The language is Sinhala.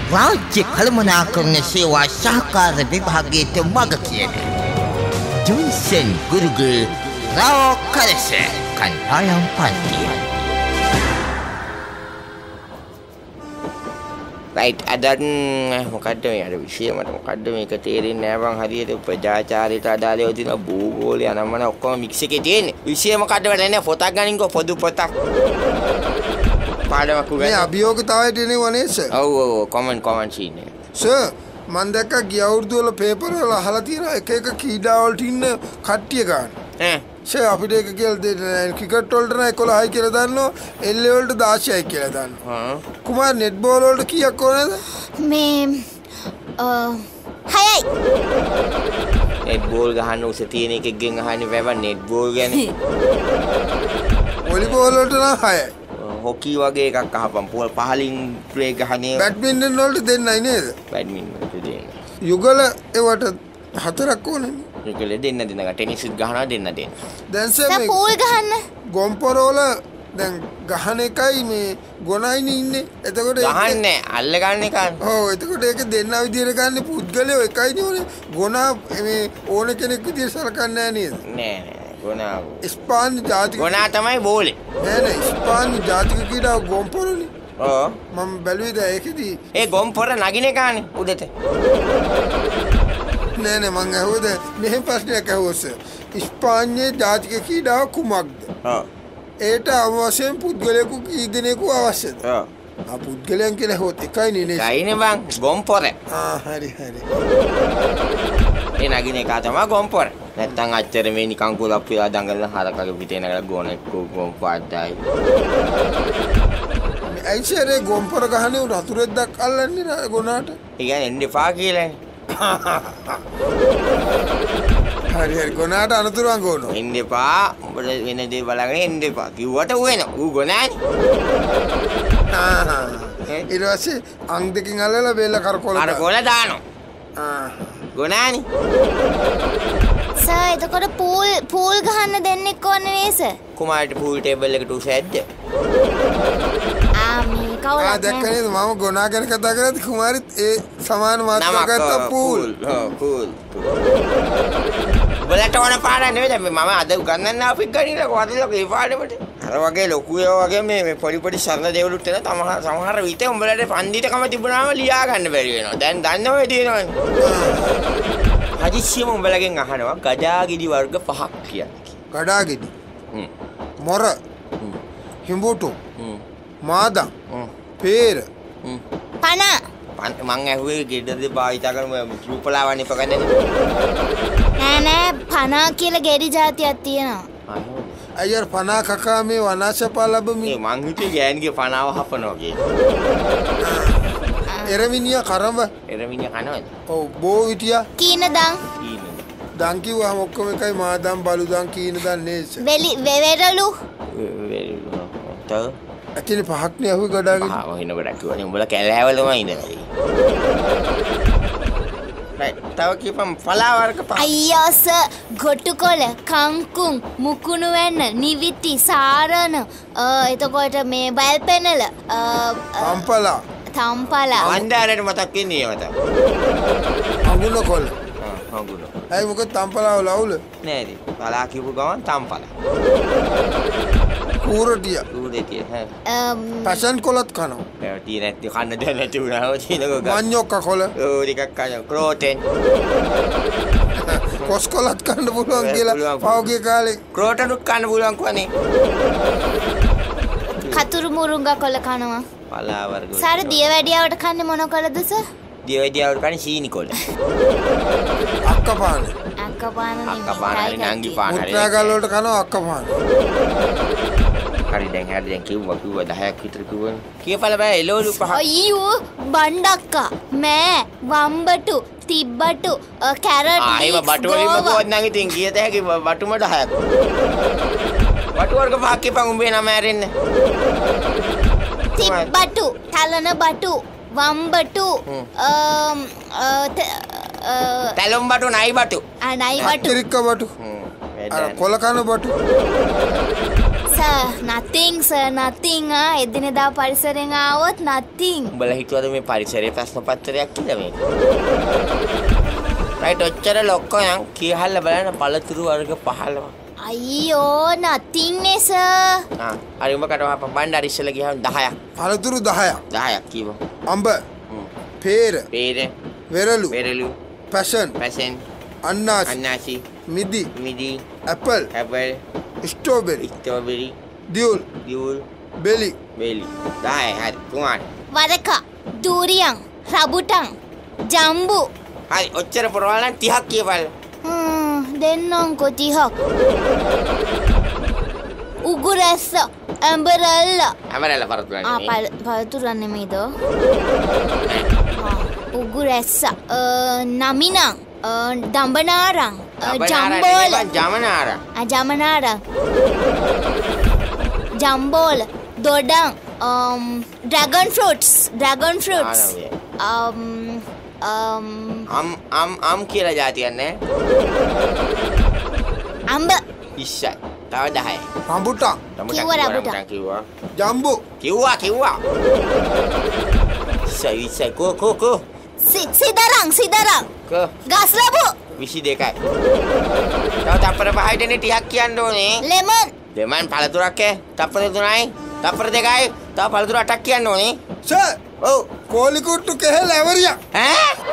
රාජ්‍ය කළමනාකරණ සේවා සහකාර විභාගයට මග කියන ජොන්සන් ගුරුගේ රාව කලස කණ්ඩායම් පන්තිය. රයිට් අදන් මොකද්ද මේ අර විෂය මට මොකද්ද මේක තේරෙන්නේ නැහැ බං හරියට ප්‍රජාචාරයට අදාළව තියෙන භූගෝලය අනම්මන ඔක්කොම මික්ස් එකේ තියෙන්නේ. විෂය මොකද්ද වැඩ නැහැ පොතක් ගනින්කෝ පොදු පොතක්. පාඩමක් උගන්න. මේ අභියෝගතාවයට එනේ වනේ සර්. ඔව් කොමන්ට් සීන් එක. සර් මම දැක්ක ගිය අවුරුදු වල පේපර් වල අහලා තියෙන එක කීඩා වලට ඉන්න කට්ටිය ගන්න. සර් අපිට එක කියලා දෙන්න ක්‍රිකට් වලට නම් 11යි කියලා දාන්නවා එල් වලට 16යි කියලා දාන්නවා. කුමාර් නෙට් බෝල් වලට කීයක් ඕනද? මේ 6යි. නෙට් බෝල් ගහන්න උස තියෙන එකෙක්ගෙන් අහන්නේ වැව නෙට් බෝල් ගැන. වොලිබෝල් වලට නම් 6යි. හොකි වගේ එකක් අහපන් පහලින් ප්ලේ ගහන්නේ. බැඩ්මින්ටන් වලට දෙන්නයි නේද? බැඩ්මින්ටන් වලට දෙන්න. යුගල ඒවට 4ක් ඕනේ. යුගල දෙන්න ටෙනිස් ගහනවා දෙන්න. දැන් සර් මේ පූල් ගහන්න. ගොම්පොර වල දැන් ගහන එකයි මේ ගොනයිනේ ඉන්නේ. එතකොට ගහන්නේ අල්ල ගන්න එක. ඔව් එතකොට ඒක දෙන්න විදියට ගන්න පුද්ගලයෝ එකයිනේ ඕනේ. ගොනා මේ ඕන කෙනෙක් විදියට සලකන්නේ නැහැ නේද? නෑ ගොනා. ස්පාන් ජාතික ගොනා තමයි බෝලේ. නෑ ස්පාන් ජාතික ක්‍රීඩාව ගොම්පොරනේ. ඔව් මම බැලුවේද ඒකෙදි ඒ ගොම්පොර නගින එකනේ උදේට. නෑ මං අහුවද මෙහෙම ප්‍රශ්නයක් අහුවොත් ස්පාඤ්ඤයේ ජාතික ක්‍රීඩාව කුමක්ද? ඒට අවශ්‍යම පුද්ගලයෙකු කී දෙනෙකු අවශ්‍යද? පුද්ගලයන් කියලා හොත් එකයි නේ. ගයිනේ බං ගොම්පොර. හරි. ඒ නගින එක තමයි ගොම්පොර. නැත්තම් අච්චර මේ නිකන් කුලප් වෙලා දඟලන හරකගේ පිටේ නගලා ගොනෙක් ගොම්පාඩයි. ඇයිසරේ ගොම්පොර ගහන්නේ රතුරෙක් දක් අල්ලන්නේ ගොනාට? ඒ කියන්නේ එන්න එපා කියලානේ. හරි ගොනාට අනතුරුවන් ගොනෝ. එන්න එපා. උඹට වෙන දේ බලගෙන එන්න එපා. කිව්වට ඌ එන. ඌ ගොනානේ. ඊට පස්සේ අං දෙකකින් අල්ලලා බෙල්ල කරකොල දානවා. ගොනානේ. සර් එතකොට පූල් ගහන්න දෙන්නෙක් ඕනේ නේ සර්. කුමාරට පූල් ටේබල් එකට උස ඇද්ද? මේ කවුරුත් දැක්කනේ මම ගොනා ගැන කතා කරද්දි කුමාරිත් ඒ සමාන මාතෘකාවක් ගත්තා පූල්. පූල්. බලට ඕන පාඩම් නෙවෙයි මම අද උගන්වන්න අපිට ගණිතක වදලා ඒ පාඩමට. අර වගේ ලොකු ඒවා වගේ මේ පොඩි සරල දේවලුත් එන සමහර විට උඹලට පන්දිටකම තිබුණාම ලියා ගන්න බැරි වෙනවා. දැන් දන්නවද තියෙනවනේ. හදිස්සියම උඹලගෙන් අහනවා ගඩාගිඩි වර්ග 5ක් කියන්නේ. ගඩාගිඩි. මොර. හිඹුටු. මාදම්. පේර. පන. මං ඇහුවේ ගෙඩද භාවිතා කරන රූපලාවන්‍ය පකන්නේ. නෑ පන කියලා ගෙඩි జాතියක් තියෙනවා. අයියර් පනා කකා මේ වනාශපා ලැබමි. මං හිතුවේ ගෑන්ගේ පනාව හපනවා කියලා. එරමිනියා කරඹ. එරමිනියා කනවද? ඔව් බෝ විටියා. කීන දන්. දන් කිව්වම ඔක්කොම එකයි මාදම් බලු දන් කීන දන් නේද? වෙරළු. තව අතින් පහක් නේ අහුවේ ගඩාගෙන. හින ගඩක් කිව්වනේ උඹලා කැලෑවලම ඉඳලා. තව කීපම් පලා වර්ග 5. අයියා සර් ගොටුකොළ කංකුම් මුකුණු වෙන්න නිවිති සාරණ එතකොට මේ බල්පෙනල තම්පලා වන්දාරයට මතක් වෙන්නේ ඒවට. අඟුණකොළ. අඟුණ. ඇයි මොකද තම්පලාව ලවුල? නෑ ඉතින්. පලා කියපු ගමන් තම්පලා. කූරටිය. පැෂන් කොලත් කනවා. ඒ තියෙන නැති කන්න දෙයක් නැති වුණාම තියෙනක ගන්න. මඤ්ඤොක්ක කොළ. ඕ ටිකක් කන ක්‍රෝටෙන්. කොස් කොලත් කන්න පුළුවන් කියලා පහුගිය කාලේ ක්‍රෝටනුත් කන්න පුළුවන් කොනේ. කතුරු මුරුංගා කොළ කනවා. පලා වර්ග. සාර දියවැඩියාවට කන්නේ මොන කොළද සර්? දියවැඩියාවට කන්නේ සීනි කොළ. අක්කපාන. අක්කපාන හරි නංගි පාන හරි. මුත්‍රාගල් වලට කනවා අක්කපාන. හරි දැන් කිව්වා 10ක් විතර කිව්වනේ. කියපල බෑ එළවලු 5. අයියෝ බණ්ඩක්කා මෑ වම්බටු තිබ්බටු කැරට් ඒව බටු වලින්ම කොහොමද නම් ඉතින් කීයද හැකි බටුම 10ක්. බටු වර්ග 5ක් කියපන් උඹේ නම ඇරෙන්න. තිබ්බටු තලන බටු වම්බටු තැලුම් බටු නයි බටු. නයි බටු. තිරික්ක බටු. කොල කන බටු. Sir, nothing sir, nothing. එදිනෙදා පරිසරයෙන් ආවොත් nothing. උඹලා හිතුවද මේ පරිසරයේ ප්‍රශ්න පත්‍රයක් කියලා මේ? රයිට් ඔච්චර ලොක්කෝ යන් කීහල්ල බලන්න පළතුරු වර්ග 15. අයියෝ nothing නේ sir. හරි උඹ කටවහ බණ්ඩාර ඉස්සෙල්ලා ගියාම 10ක්. පළතුරු 10ක්. 10ක් කීව. අඹ. පේර. පේර. වෙරළු. වෙරළු. පැෂන්. පැෂන්. අන්නාසි. අන්නාසි. මිදි. මිදි. ඇපල්. ඇපල්. ස්ට්‍රෝබෙරි. ස්ට්‍රෝබෙරි. දියුල්. දියුල්. බෙලි. බෙලි. 10 හරි. කුමාර. වරක, දූරියන්, රබුටන්, ජම්බු. හරි ඔච්චර පොරවල් නම් 30ක් කියපල්. දෙන්නම්කෝ 30ක්. උගුරැස්ස, ඇඹරල්ල. ඇඹරල්ල පරතුරන්නේ. පළතුරන් නෙමෙයිද? උගුරැස්ස, නමිනං, දඹනාරං, ජම්බෝල. ජමනාරං. ජමනාරං. ජම්බෝල, දොඩං, ඩ්‍රැගන් ෆෘට්ස්. අම් කියලා જાතියක් නෑ. අම්බ. ඉස්සයි. තව 10යි. රඹුටන්. රඹුටන් කිව්වා. ජම්බු. කිව්වා. ඉස්සයි කෝ. සිදරං. කෝ. ගස් ලැබු. 22යි. තව තප්පර 5යිනේ 30ක් කියන්න ඕනේ. ලෙමන් පළතුරක් තප්පර 3යි. තප්පර 2යි. තව පළතුරු 8ක් කියන්න ඕනේ. සර්. ඔව්. කෝලි කුට්ටු කෙහෙල් ඇවරියක්. ඈ